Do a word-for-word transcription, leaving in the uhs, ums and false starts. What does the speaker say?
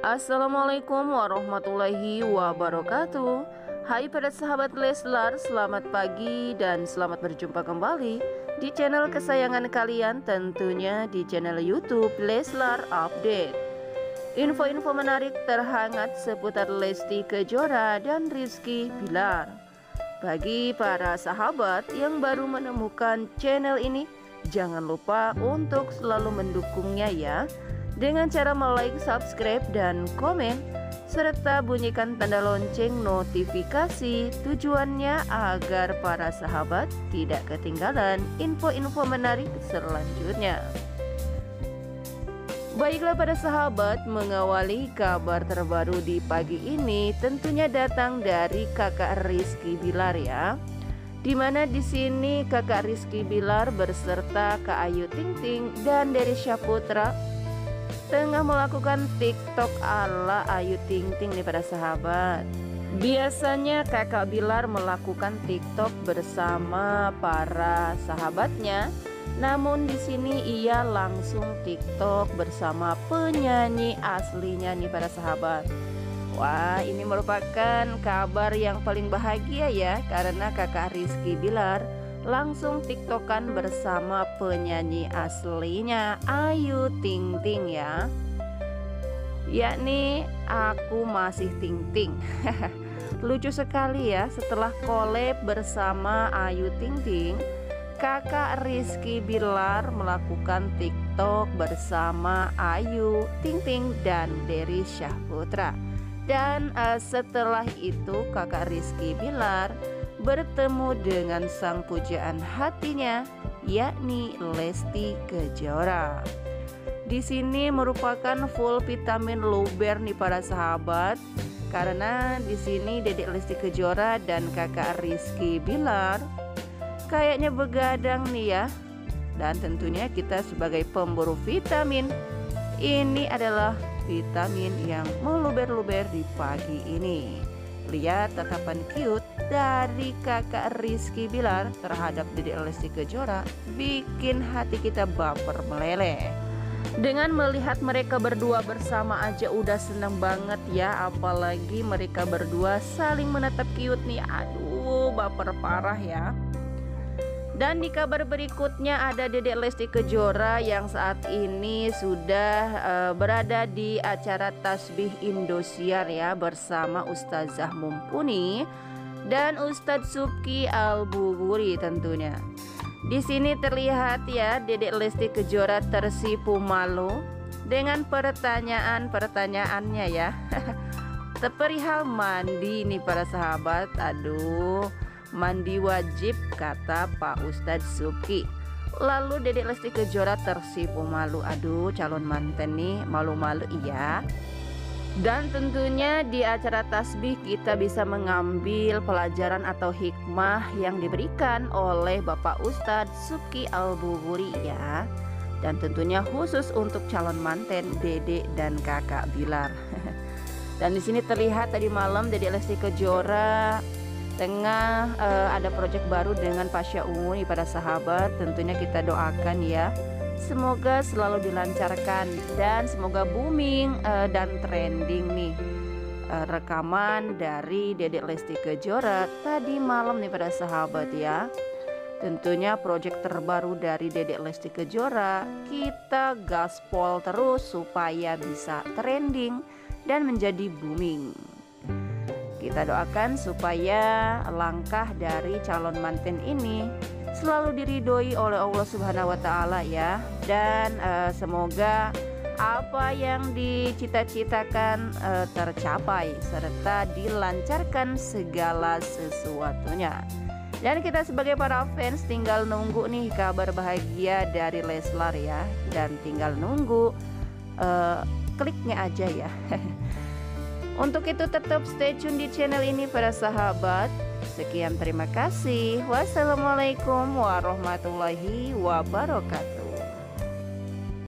Assalamualaikum warahmatullahi wabarakatuh. Hai para sahabat Leslar, selamat pagi dan selamat berjumpa kembali di channel kesayangan kalian, tentunya di channel YouTube Leslar Update. Info-info menarik terhangat seputar Lesti Kejora dan Rizky Bilar. Bagi para sahabat yang baru menemukan channel ini, jangan lupa untuk selalu mendukungnya ya, dengan cara like, subscribe, dan komen, serta bunyikan tanda lonceng notifikasi. Tujuannya agar para sahabat tidak ketinggalan info-info menarik selanjutnya. Baiklah para sahabat, mengawali kabar terbaru di pagi ini tentunya datang dari kakak Rizky Bilar ya. Dimana di sini kakak Rizky Bilar beserta Kak Ayu Ting Ting dan Dery Syaputra tengah melakukan TikTok ala Ayu Ting Ting nih para sahabat. Biasanya kakak Bilar melakukan TikTok bersama para sahabatnya, namun di sini ia langsung TikTok bersama penyanyi aslinya nih para sahabat. Wah, ini merupakan kabar yang paling bahagia ya, karena kakak Rizky Bilar langsung tiktokan bersama penyanyi aslinya Ayu Ting Ting ya, yakni Aku Masih Ting Ting. Lucu sekali ya, setelah collab bersama Ayu Ting Ting, kakak Rizky Bilar melakukan TikTok bersama Ayu Ting Ting dan Dery Syaputra. Dan uh, setelah itu kakak Rizky Bilar bertemu dengan sang pujaan hatinya, yakni Lesti Kejora. Di sini merupakan full vitamin luber nih para sahabat, karena di sini Dedek Lesti Kejora dan kakak Rizky Bilar kayaknya begadang nih ya. Dan tentunya kita sebagai pemburu vitamin, ini adalah vitamin yang meluber-luber di pagi ini. Lihat tatapan cute dari kakak Rizky Bilar terhadap Dedek Lesti Kejora, bikin hati kita baper meleleh. Dengan melihat mereka berdua bersama aja udah seneng banget ya, apalagi mereka berdua saling menatap cute nih, aduh baper parah ya. Dan di kabar berikutnya ada Dedek Lesti Kejora yang saat ini sudah uh, berada di acara Tasbih Indosiar ya, bersama Ustazah Mumpuni dan Ustadz Subki Al-Buguri tentunya. Di sini terlihat ya Dedek Lesti Kejora tersipu malu dengan pertanyaan-pertanyaannya ya. Seperihal mandi nih para sahabat, aduh. Mandi wajib kata Pak Ustadz Subki. Lalu Dedek Lesti Kejora tersipu malu, aduh calon manten nih malu-malu iya. Dan tentunya di acara tasbih kita bisa mengambil pelajaran atau hikmah yang diberikan oleh Bapak Ustadz Subki Al-Buguri ya. Dan tentunya khusus untuk calon manten Dedek dan kakak Bilar. Dan di sini terlihat tadi malam Dedek Lesti Kejora tengah uh, ada proyek baru dengan Pasha Ungu nih pada sahabat. Tentunya kita doakan ya, semoga selalu dilancarkan dan semoga booming uh, dan trending nih uh, rekaman dari Dedek Lesti Kejora tadi malam nih pada sahabat ya. Tentunya proyek terbaru dari Dedek Lesti Kejora kita gaspol terus supaya bisa trending dan menjadi booming. Kita doakan supaya langkah dari calon manten ini selalu diridhoi oleh Allah Subhanahu wa Ta'ala ya. Dan uh, semoga apa yang dicita-citakan uh, tercapai serta dilancarkan segala sesuatunya. Dan kita sebagai para fans tinggal nunggu nih kabar bahagia dari Leslar ya. Dan tinggal nunggu uh, kliknya aja ya. Untuk itu tetap stay tune di channel ini para sahabat. Sekian, terima kasih. Wassalamualaikum warahmatullahi wabarakatuh.